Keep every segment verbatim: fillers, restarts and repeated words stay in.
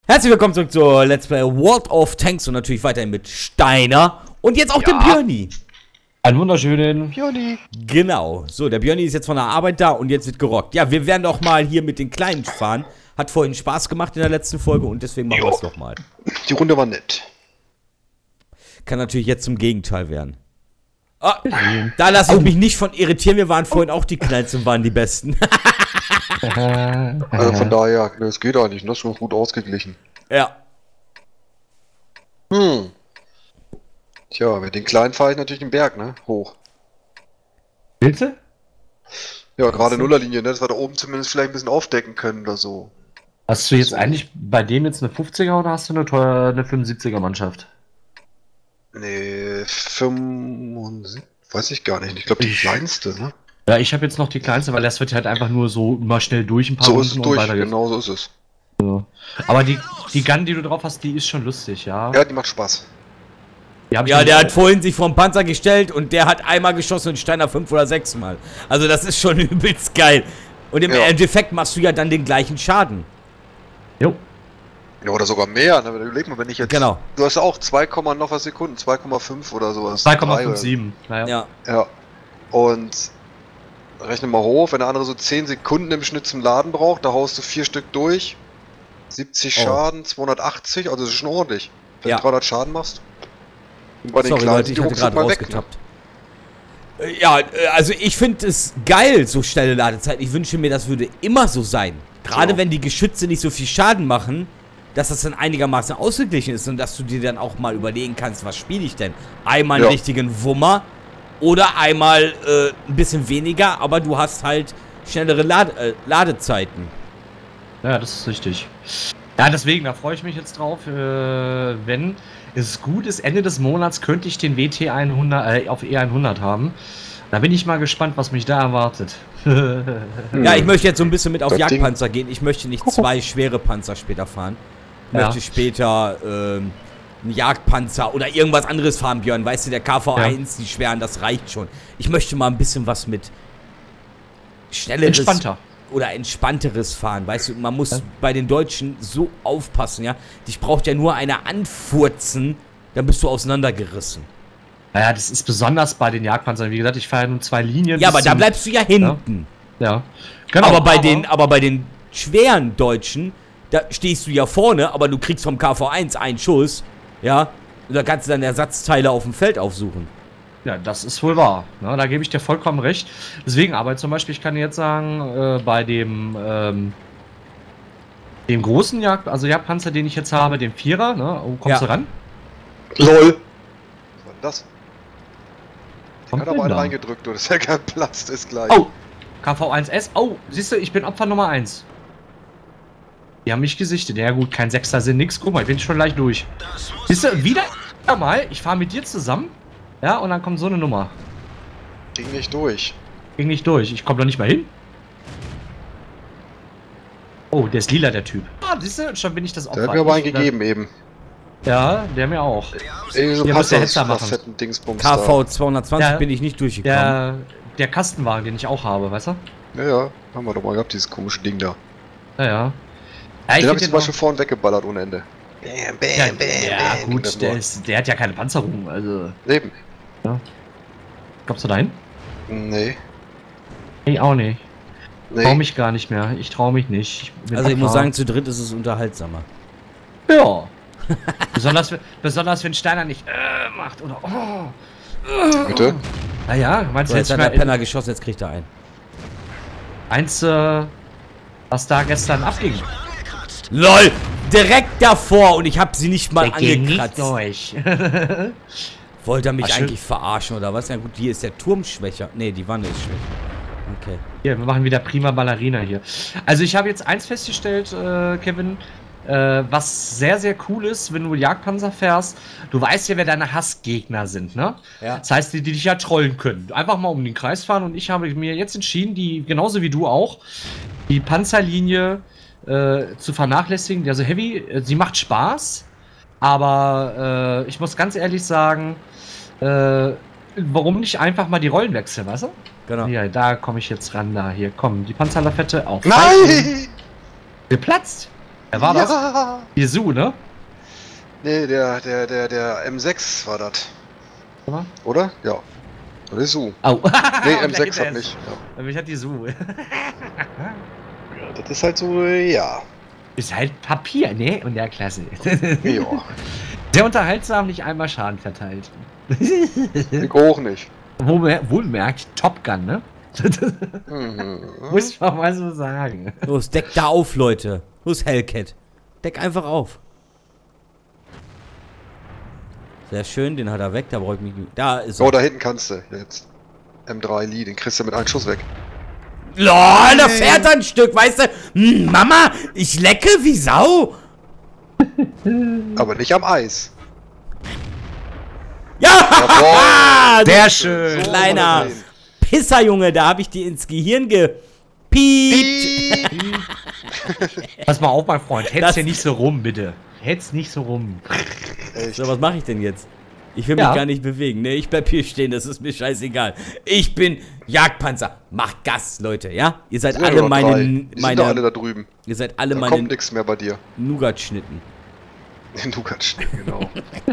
Herzlich willkommen zurück zur Let's Play World of Tanks und natürlich weiterhin mit Steiner und jetzt auch Ja. dem Björni. Einen wunderschönen Björni. Genau, so, der Björni ist jetzt von der Arbeit da und jetzt wird gerockt. Ja, wir werden doch mal hier mit den Kleinen fahren. Hat vorhin Spaß gemacht in der letzten Folge und deswegen machen wir es doch mal. Die Runde war nett. Kann natürlich jetzt zum Gegenteil werden. Ah, da lasse ich mich nicht von irritieren, wir waren vorhin auch die Kleinsten und waren die Besten. Also von daher, ne, es geht eigentlich, das ist schon gut ausgeglichen. Ja. Hm. Tja, mit den Kleinen fahre ich natürlich den Berg, ne? Hoch. Willst du? Ja, gerade Nullerlinie, ne? Dass wir da oben zumindest vielleicht ein bisschen aufdecken können oder so. Hast du jetzt So. eigentlich bei dem jetzt eine fünfziger oder hast du eine, teure, eine fünfundsiebziger Mannschaft? Ne, fünfundsiebzig, weiß ich gar nicht. Ich glaube die Ich- kleinste, ne? Ja, ich habe jetzt noch die kleinste, weil das wird halt einfach nur so mal schnell durch ein paar So ist es Runden und durch, weiter geht's. genau so ist es. Aber die, die Gun, die du drauf hast, die ist schon lustig, ja. Ja, die macht Spaß. Die hab ich Ja, noch- der hat vorhin sich vom Panzer gestellt und der hat einmal geschossen und Steiner fünf oder sechs Mal. Also das ist schon übelst geil. Und im Ja. Endeffekt machst du ja dann den gleichen Schaden. Jo. Ja, oder sogar mehr, ne? Überleg mal, wenn ich jetzt... Genau. Du hast ja auch zwei, noch was Sekunden, zwei Komma fünf oder sowas. zwei Komma Drei oder- fünfundsiebzig. Naja. Ja. Ja. Und rechne mal hoch, wenn der andere so zehn Sekunden im Schnitt zum Laden braucht, da haust du vier Stück durch. siebzig Oh. Schaden, zweihundertachtzig, also das ist schon ordentlich. Wenn Ja. du dreihundert Schaden machst. Und bei den Sorry Kleinen Leute, sind ich die hatte ruckzuck gerade mal weg, ne? rausgetappt. Äh, Ja, äh, also ich finde es geil, so schnelle Ladezeiten. Ich wünsche mir, das würde immer so sein. Gerade So. wenn die Geschütze nicht so viel Schaden machen, dass das dann einigermaßen ausgeglichen ist und dass du dir dann auch mal überlegen kannst, was spiele ich denn? Einmal einen Ja. richtigen Wummer oder einmal äh, ein bisschen weniger, aber du hast halt schnellere Lade äh, Ladezeiten. Ja, das ist richtig. Ja, deswegen, da freue ich mich jetzt drauf. Äh, wenn es gut ist, Ende des Monats könnte ich den W T hundert äh, auf E hundert haben. Da bin ich mal gespannt, was mich da erwartet. Ja, ich möchte jetzt so ein bisschen mit auf Das Ding- Jagdpanzer gehen. Ich möchte nicht zwei schwere Panzer später fahren. Ich Ja. möchte später ähm, einen Jagdpanzer oder irgendwas anderes fahren, Björn. Weißt du, der K V eins, die schweren, das reicht schon. Ich möchte mal ein bisschen was mit schnelleres Entspannter. oder entspannteres fahren. Weißt du, man muss Ja. bei den Deutschen so aufpassen, ja. Dich braucht ja nur einer anfurzen, dann bist du auseinandergerissen. Naja, das ist besonders bei den Jagdpanzern. Wie gesagt, ich fahre ja nur zwei Linien. Ja, bis aber da zum- bleibst du ja hinten. Ja. Genau, aber, bei den, aber bei den schweren Deutschen, da stehst du ja vorne, aber du kriegst vom K V eins einen Schuss, ja, und da kannst du dann Ersatzteile auf dem Feld aufsuchen. Ja, das ist wohl wahr. Ne, da gebe ich dir vollkommen recht. Deswegen, aber zum Beispiel, ich kann dir jetzt sagen, äh, bei dem, ähm, dem großen Jagd, also Jagdpanzer, den ich jetzt habe, dem Vierer, ne, oh, kommst Ja. du ran? LOL! Was war denn das? Ich Kommt hat aber denn einen da? reingedrückt, du, das ist ja kein Platz, das ist gleich. Oh, K V eins S. Oh, siehst du, ich bin Opfer Nummer eins. Die haben mich gesichtet. Ja gut, kein Sechster Sinn, nix. Guck mal, ich bin schon leicht durch. Siehst du, wieder mal, ich fahre mit dir zusammen. Ja, und dann kommt so eine Nummer. Ging nicht durch. Ging nicht durch. Ich komme doch nicht mal hin. Oh, der ist lila, der Typ. Ah, siehst du, schon bin ich das Opfer. Der hat mir aber einen Ich- gegeben eben. Ja, der mir auch. Irgendwie so Hier muss der Hetzer machen. fetten Dingsbums K V zweihundertzwanzig Ja. bin ich nicht durchgekommen. Der, der Kastenwagen, den ich auch habe, weißt du? da. Ja, ja, haben wir doch mal gehabt, dieses komische Ding da. Ja, ja. ja Den find hab ich zum Beispiel vorhin weggeballert ohne Ende. Bam, bam, ja, bam, ja bam, ging gut, das der, nur. ist, der hat ja keine Panzerung, also. Leben. Kommst du dahin? Nee. Ich auch nicht. Nee. Trau mich gar nicht mehr. Ich trau mich nicht. Ich bin Also ich muss Opfer. sagen, zu dritt ist es unterhaltsamer. Ja. besonders, wenn- besonders wenn Steiner nicht äh, macht oder oh. Bitte? Naja, meinst So, du jetzt jetzt hat der mal Penner geschossen, jetzt kriegt er einen. eins, äh, was da gestern abging? LOL! Direkt davor und ich hab sie nicht mal Der ging nicht angekratzt. durch. Wollte er mich Ach, schön. eigentlich verarschen oder was? Ja gut, hier ist der Turm schwächer. Nee, die Wanne ist schwächer. Okay. Hier, wir machen wieder prima Ballerina hier. Also ich habe jetzt eins festgestellt, äh, Kevin, äh, was sehr, sehr cool ist, wenn du Jagdpanzer fährst. Du weißt ja, wer deine Hassgegner sind, ne? Ja. Das heißt, die, die dich ja trollen können. Einfach mal um den Kreis fahren und ich habe mir jetzt entschieden, die, genauso wie du auch, die Panzerlinie äh, zu vernachlässigen. Also Heavy, äh, sie macht Spaß, aber äh, ich muss ganz ehrlich sagen, äh, warum nicht einfach mal die Rollen wechseln, weißt du? Genau. Ja, da komme ich jetzt ran, da hier, komm, die Panzerlafette auf. Nein! Geplatzt. Wer war das? Ja. Jesu, ne? Nee, der, der, der, der M sechs war das. Oder? Oder? Ja. Oder so. Au. Nee, M sechs hat mich. Ja. Mich hat Jesu. Ja, das ist halt so, ja. Ist halt Papier, ne? Und der Klasse. Ja. Sehr unterhaltsam, nicht einmal Schaden verteilt. Ich auch nicht. Wohlmerkt, Top Gun, ne? Mhm. Muss man mal so sagen. Los, deck da auf, Leute. Los, Hellcat. Deck einfach auf. Sehr schön, den hat er weg, da brauche ich mich nicht. Da ist er. Oh, da hinten kannst du jetzt. M drei Lee, den kriegst du mit einem Schuss weg. LOL, da fährt er ein Stück, weißt du? Hm, Mama, ich lecke wie Sau. Aber nicht am Eis. Ja! Jawohl. Sehr schön. So Kleiner wollen wir sehen. Pisser, Junge, da habe ich dir ins Gehirn gepiept. Pass mal auf, mein Freund. Hetz Das- hier nicht so rum, bitte. Hetz nicht so rum. Echt. So, was mache ich denn jetzt? Ich will mich Ja. gar nicht bewegen. Ne, ich bleib hier stehen, das ist mir scheißegal. Ich bin Jagdpanzer. Macht Gas, Leute, ja? Ihr seid Sind ja alle nur meine, drei. Die sind meine doch alle da drüben. ihr seid alle Da kommt meine nichts mehr bei dir. Nougat-Schnitten. Du kannst schnell, genau.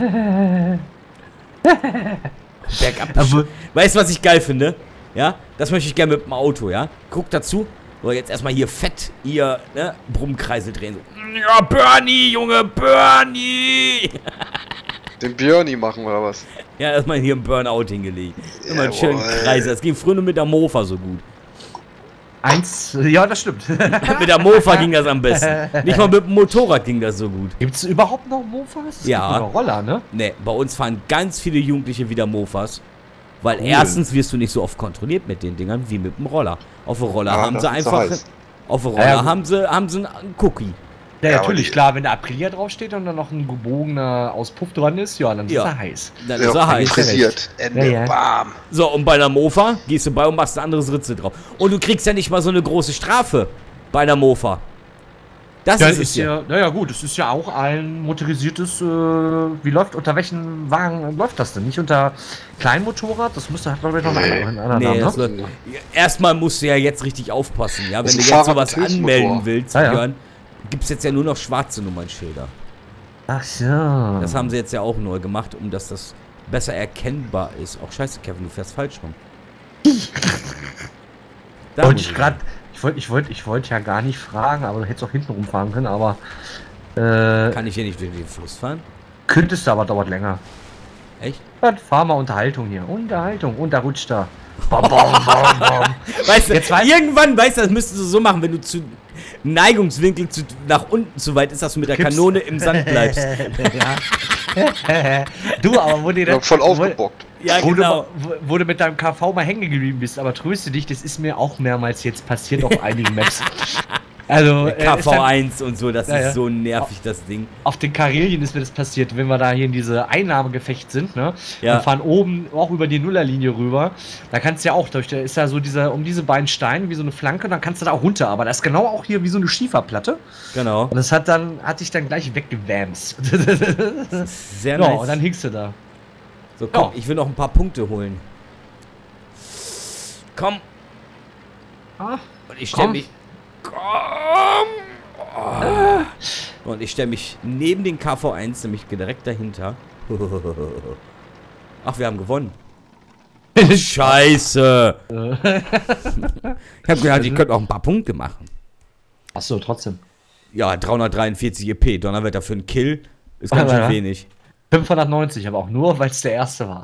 Bergab. Aber- Weißt du, was ich geil finde? Ja? Das möchte ich gerne mit dem Auto, ja? Guck dazu. So, jetzt erstmal hier fett ihr, ne, Brummkreisel drehen. So. Ja, Bernie, Junge, Bernie! Den Björni machen oder was? Ja, erstmal hier ein Burnout hingelegt. Immer einen schönen Jawohl. Kreis. Das ging früher nur mit der Mofa so gut. Eins, ja, das stimmt. Mit der Mofa ging das am besten. Nicht mal mit dem Motorrad ging das so gut. Gibt's überhaupt noch Mofas? Es Ja. gibt nur Roller, ne? Ne, bei uns fahren ganz viele Jugendliche wieder Mofas. Weil Cool. erstens wirst du nicht so oft kontrolliert mit den Dingern wie mit dem Roller. Auf dem Roller Ah, haben das sie ist einfach. heiß. Auf dem Roller Ja, ja, gut. haben sie, haben sie einen Cookie. Ja, Ja, natürlich, aber die- klar, wenn der Aprilia draufsteht und dann noch ein gebogener Auspuff dran ist, ja, dann Ja. ist er heiß. Dann Ja, ist er heiß. frisiert. Ende, Ja, ja. bam. So, und bei einer Mofa gehst du bei und machst ein anderes Ritzel drauf. Und du kriegst ja nicht mal so eine große Strafe bei einer Mofa. Das Ja, ist ist es ja. ja, naja gut, es ist ja auch ein motorisiertes, äh, wie läuft, unter welchen Wagen läuft das denn? Nicht unter Kleinmotorrad? Das müsste, hat glaube ich noch einen Nee. anderen einen anderen Nee, Namen, das ne? läuft- Erstmal musst du ja jetzt richtig aufpassen, ja. Wenn Das du ist jetzt ein sowas Fahrrad mit anmelden Hilfsmotor. willst, Ja, ja. Björn, gibt's jetzt ja nur noch schwarze Nummernschilder. Ach so. Das haben sie jetzt ja auch neu gemacht, um dass das besser erkennbar ist. Auch scheiße, Kevin, du fährst falsch rum. Da Wollte muss ich gerade, ich wollte ich wollte, ich wollte ja gar nicht fragen, aber du hättest auch hinten rumfahren können, aber äh, Kann ich hier nicht durch den Fluss fahren? könntest du, aber dauert länger. Echt? Dann fahr mal Unterhaltung hier. Unterhaltung. Und da rutscht da. Bom, bom, bom, bom. Weißt du, Jetzt weiß- irgendwann, weißt du, das müsstest du so machen, wenn du zu Neigungswinkel zu, nach unten zu weit ist, dass du mit der Kippst. Kanone im Sand bleibst. Ja. Du, aber wo dir Ja, das, voll wo, aufgebockt. Ja, wo, genau. du, wo, wo du mit deinem K V mal hängen geblieben bist, aber tröste dich, das ist mir auch mehrmals jetzt passiert auf einigen Maps. Also, Der äh, K ist V dann, eins und so, das Ja, ist ja. so nervig, das Ding. auf den Karelien ist mir das passiert, wenn wir da hier in diese Einnahmegefecht sind, ne? Ja. Und fahren oben auch über die Nullerlinie rüber. Da kannst du ja auch durch, da ist ja so dieser, um diese beiden Steine wie so eine Flanke, dann kannst du da auch runter, aber das ist genau auch hier wie so eine Schieferplatte. Genau. Und das hat dann, hat dich dann gleich weggewämst. Sehr Ja, nice. und dann hingst du da. So, komm, Ja. ich will noch ein paar Punkte holen. Komm. Ah, Und ich stelle komm. mich. Komm! Oh. Und ich stelle mich neben den K V eins, nämlich direkt dahinter. Ach, wir haben gewonnen. Ach, Scheiße! Ich habe gedacht, ich könnte auch ein paar Punkte machen. Achso, trotzdem. Ja, dreihundertdreiundvierzig E P, Donnerwetter für einen Kill ist ganz Ja, schön ja. wenig. fünfhundertneunzig, aber auch nur, weil es der erste war.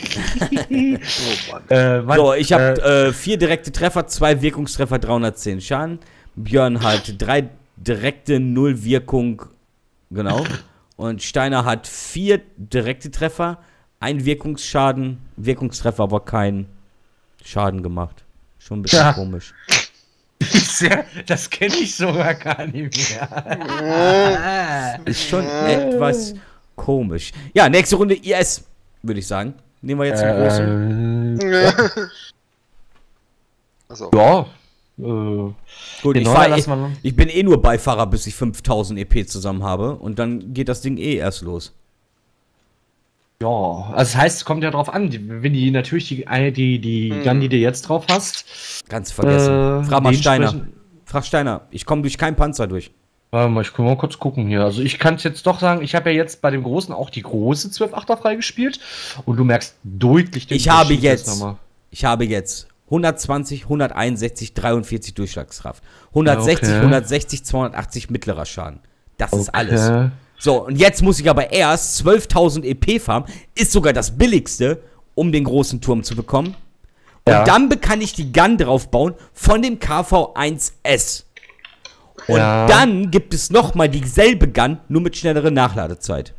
Oh Mann. äh, Mann, So, ich habe äh, äh, vier direkte Treffer, zwei Wirkungstreffer, dreihundertzehn Schaden. Björn hat drei direkte, null Wirkung, genau. Und Steiner hat vier direkte Treffer, ein Wirkungsschaden, Wirkungstreffer, aber kein Schaden gemacht. Schon ein bisschen Ja. komisch. sehr, das kenne ich sogar gar nicht mehr. Ist schon etwas komisch. Ja, nächste Runde I S, würde ich sagen. Nehmen wir jetzt den großen. äh, Also, ja. Äh, Gut, den ich, Neuner fahr, lassen ich, wir noch. ich bin eh nur Beifahrer, bis ich fünftausend E P zusammen habe. Und dann geht das Ding eh erst los. Ja, also das heißt, es kommt ja drauf an, die- wenn die natürlich die, eine- die, die Hm. Gun, die du jetzt drauf hast, Ganz vergessen. äh, Frag mal Steiner. dementsprechend- Frag Steiner. Ich komme durch keinen Panzer durch. Warte mal, ich kann mal kurz gucken hier. Also ich kann es jetzt doch sagen, ich habe ja jetzt bei dem Großen auch die große zwölf Achter freigespielt und du merkst deutlich den Ich habe Unterschied jetzt, nochmal. ich habe jetzt hundertzwanzig, hunderteinundsechzig, dreiundvierzig Durchschlagskraft. hundertsechzig, Okay. hundertsechzig, zweihundertachtzig mittlerer Schaden. Das ist Okay. alles. So, und jetzt muss ich aber erst zwölftausend E P farmen. Ist sogar das billigste, um den großen Turm zu bekommen. Und Ja. dann kann ich die Gun draufbauen von dem K V eins S. Und Ja. dann gibt es nochmal dieselbe Gun, nur mit schnellerer Nachladezeit.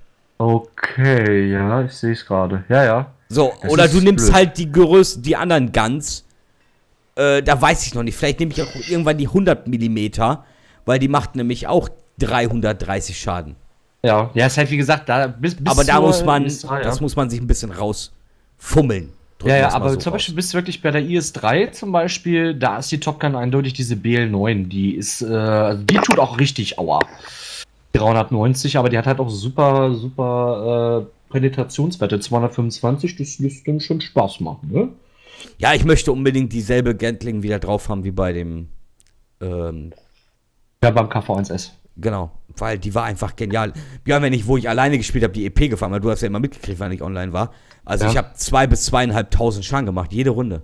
Okay, ja, ich sehe es gerade. Ja, ja. So, Das oder ist du nimmst blöd. halt die größten, die anderen Guns. Äh, da weiß ich noch nicht. Vielleicht nehme ich auch irgendwann die hundert Millimeter, weil die macht nämlich auch dreihundertdreißig Schaden. Ja, ja, ist halt wie gesagt, da bis, bis Aber da zur muss man, I S drei, das ja. muss man sich ein bisschen rausfummeln. Drücken Ja, ja, wir's mal aber so zum raus. Beispiel bist du wirklich bei der I S drei zum Beispiel, da ist die Top Gun eindeutig diese B L neun, die ist, äh, also die tut auch richtig aua. dreihundertneunzig, aber die hat halt auch super, super äh, Penetrationswerte, zweihundertfünfundzwanzig, das lässt dann schon Spaß machen, ne? Ja, ich möchte unbedingt dieselbe Gatling wieder drauf haben wie bei dem, ähm, Ja, beim K V eins S. genau, weil die war einfach genial. Ja, wenn ich, wo ich alleine gespielt habe, die E P gefahren, weil du hast ja immer mitgekriegt, wann ich online war. Also Ja. ich habe zwei bis zweieinhalbtausend Schaden gemacht, jede Runde.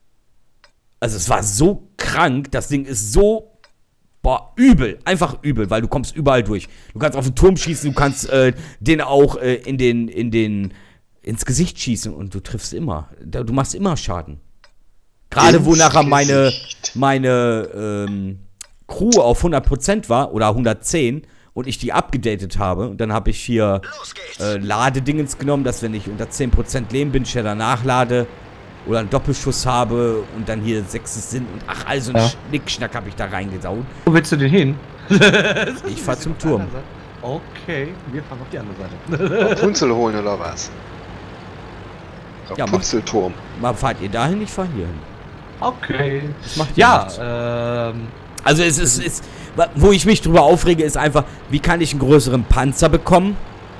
Also es war so krank, das Ding ist so, boah, übel, einfach übel, weil du kommst überall durch. Du kannst auf den Turm schießen, du kannst äh, den auch äh, in den, in den, ins Gesicht schießen und du triffst immer. Da- Du machst immer Schaden. Gerade wo Ins nachher meine, Gesicht. meine ähm, Crew auf hundert Prozent war oder hundertzehn und ich die abgedatet habe. Und dann habe ich hier äh, Ladedingens genommen, dass wenn ich unter zehn Prozent Leben bin, schneller nachlade oder einen Doppelschuss habe und dann hier sechstes Sinn und ach, also ein Ja. Schnickschnack habe ich da reingesaut. Wo willst du denn hin? Ich fahr zum Turm. Okay, wir fahren auf die andere Seite. Rapunzel holen oder was? Ja, mach- Rapunzelturm. Mal fahrt ihr dahin, ich fahr hier hin. Okay. Das macht ja nichts. Ja, ähm, Also es ist, ist, wo ich mich drüber aufrege, ist einfach, wie kann ich einen größeren Panzer bekommen,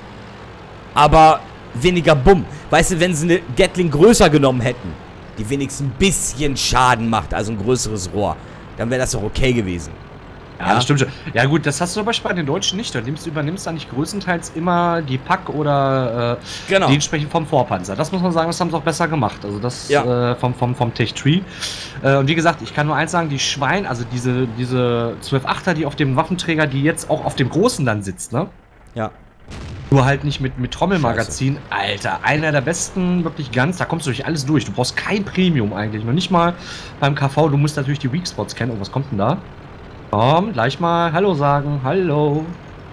aber weniger Bumm. Weißt du, wenn sie eine Gatling größer genommen hätten, die wenigstens ein bisschen Schaden macht, also ein größeres Rohr, dann wäre das doch okay gewesen. ja, Ja. das stimmt schon. Ja gut, das hast du aber bei den Deutschen nicht. Du nimmst, übernimmst eigentlich größtenteils immer die Pack oder äh, Genau. die entsprechend vom Vorpanzer. Das muss man sagen, das haben sie auch besser gemacht. Also das Ja. äh, vom, vom, vom Tech Tree. Äh, und wie gesagt, ich kann nur eins sagen, die Schwein, also diese, diese zwölf Achter, die auf dem Waffenträger, die jetzt auch auf dem großen dann sitzt, ne? Ja. Nur halt nicht mit, mit Trommelmagazin. Alter, einer der besten, wirklich ganz, da kommst du durch alles durch. Du brauchst kein Premium eigentlich. Noch nicht mal beim K V, du musst natürlich die Weak Spots kennen. Oh, was kommt denn da? Komm, gleich mal Hallo sagen. Hallo.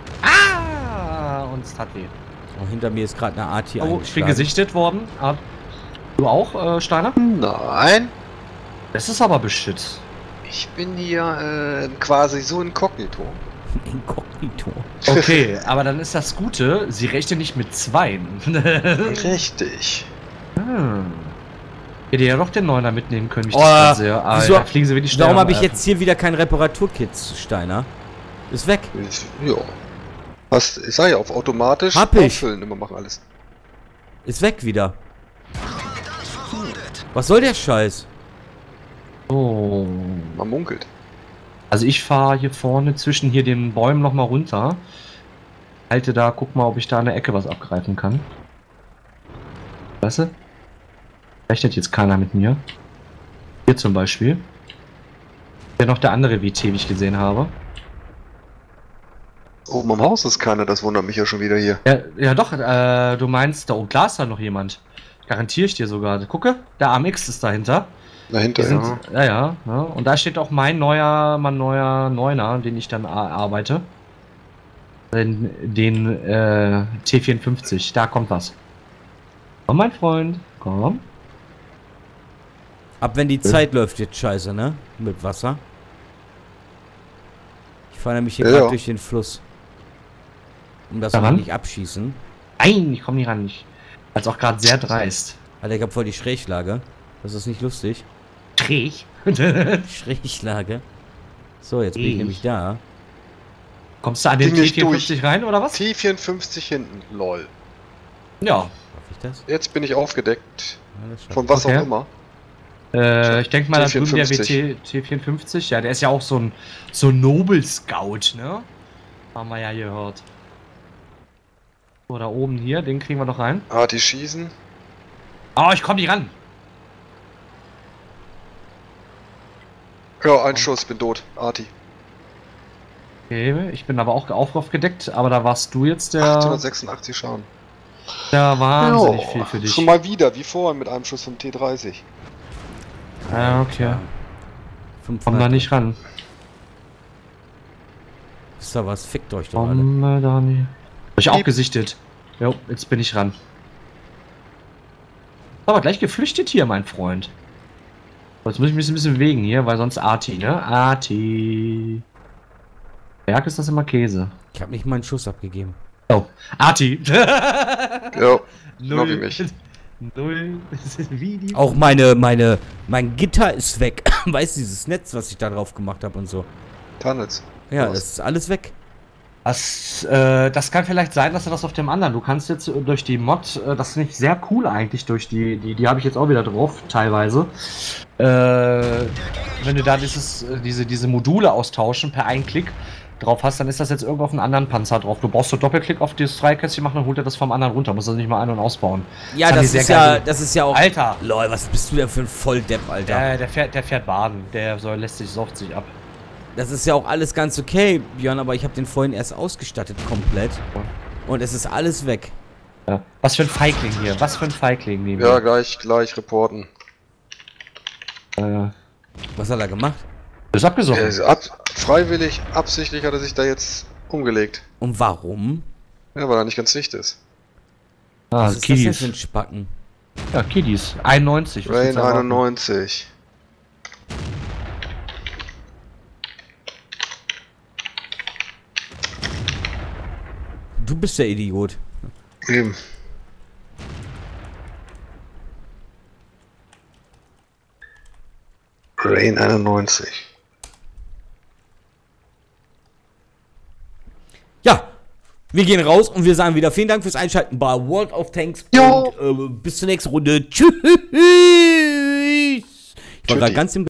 Ah! Und es tat weh. Oh, hinter mir ist gerade eine Art hier Oh, ich bin eingeschlagen. gesichtet worden. Ah, du auch, äh, Steiner? Nein, Das ist aber Beschitt. ich bin hier äh, quasi so inkognito. Inkognito. Okay, aber dann ist das Gute, sie rechnet nicht mit Zweien. Richtig. Hm. Hätte ja doch den Neuner mitnehmen können, wie ich Oh, das gerade sehe. wieso- Alter, fliegen sie wirklich schnell. Warum habe ich am- jetzt hier wieder kein Reparaturkit, Steiner? Ist weg. Ist- Ja. Was, ich sag ja, auf automatisch Hab ich. auffüllen, immer machen alles. Ist weg wieder. Was soll der Scheiß? Oh. Man munkelt. Also ich fahre hier vorne zwischen hier den Bäumen nochmal runter. Halte da, guck mal, ob ich da an der Ecke was abgreifen kann. Weißt du? Rechnet jetzt keiner mit mir. Hier zum Beispiel. Hier noch der andere W T, wie ich gesehen habe. Oben am Haus ist keiner, das wundert mich ja schon wieder hier. Ja, ja doch, äh, du meinst, da oben klar ist da noch jemand. Garantiere ich dir sogar. Gucke, der A M X ist dahinter. Dahinter, Die sind, ja. ja, ja, ja. Und da steht auch mein neuer, mein neuer Neuner, den ich dann a- arbeite. Den, den äh, T vierundfünfzig, da kommt was. Komm, mein Freund, komm. Ab wenn die Zeit läuft jetzt scheiße, ne? Mit Wasser. Ich fahre nämlich hier Ja, gerade ja. durch den Fluss. Um das Daran? noch nicht abschießen. Nein, ich komme nicht ran. Ich, als auch gerade sehr dreist. Alter, ich hab voll die Schräglage. Das ist nicht lustig. Träg. Schräglage. So, jetzt bin ich Ich. nämlich da. Kommst du an den Ging T nicht vierundfünfzig rein, oder was? T vierundfünfzig hinten, lol. Ja. Darf ich das? Jetzt bin ich aufgedeckt. Alles klar. Von was Okay. auch immer. Äh, ich denke mal, da T drüben der W vierundfünfzig. T T vierundfünfzig, ja, der ist ja auch so ein, so ein Noble Scout, ne? Haben wir ja gehört. So, da oben hier, den kriegen wir noch rein. Ah, die schießen. Oh, ich komme nicht ran. Ja, ein Schuss, bin tot. Arti. Okay, ich bin aber auch aufgedeckt, aber da warst du jetzt der, achthundertsechsundachtzig Schaden. der wahnsinnig Jo, viel für dich. Schon mal wieder, wie vorhin mit einem Schuss vom T dreißig. Ja, okay. Komm da fünfhundert. nicht ran. Ist da was? Fickt euch doch alle. Komm da nicht. Hab ich auch gesichtet. Jo, jetzt bin ich ran. Aber gleich geflüchtet hier, mein Freund. Jetzt muss ich mich ein bisschen bewegen hier, weil sonst Arti, ne? Arti. Berg ist das immer Käse. Ich habe nicht mal einen Schuss abgegeben. Oh, Arti. Jo, genau wie mich. Null. Wie die. Auch meine, meine, mein Gitter ist weg. Weißt du, dieses Netz, was ich da drauf gemacht habe und so. Tunnels. Ja, Was? das ist alles weg. Das, äh, das kann vielleicht sein, dass du das auf dem anderen. Du kannst jetzt äh, durch die Mod, äh, das finde ich sehr cool eigentlich, durch die, die, die habe ich jetzt auch wieder drauf, teilweise. Äh, wenn du da dieses, äh, diese, diese Module austauschen per einen Klick drauf hast, dann ist das jetzt irgendwo auf einen anderen Panzer drauf. Du brauchst so Doppelklick auf das Freikästchen machen und holt er das vom anderen runter. Musst das nicht mal ein- und ausbauen. Ja, Fand das ich sehr ist ja, geil. das ist ja auch. Alter! Lol, was bist du denn für ein Volldepp, Alter? Der, der, fährt, der fährt baden. Der soll, lässt sich, saugt sich ab. Das ist ja auch alles ganz okay, Björn, aber ich habe den vorhin erst ausgestattet komplett. Und es ist alles weg. Ja. Was für ein Feigling hier. Was für ein Feigling neben Ja, mir. gleich, gleich reporten. Äh, Was hat er gemacht? ist abgesoffen. Er ist ab, freiwillig, absichtlich hat er sich da jetzt umgelegt. Und warum? Ja, weil er nicht ganz dicht ist. Ah, Was ist das denn Kiddies. für ein Spacken? Ja, Kiddies. einundneunzig. was Rain willst du erwarten? einundneunzig. Du bist der Idiot. Eben. Rain einundneunzig. Ja, wir gehen raus und wir sagen wieder vielen Dank fürs Einschalten bei World of Tanks. Jo. Und äh, bis zur nächsten Runde. Tschüss. Ich war gerade Tschüssi. ganz im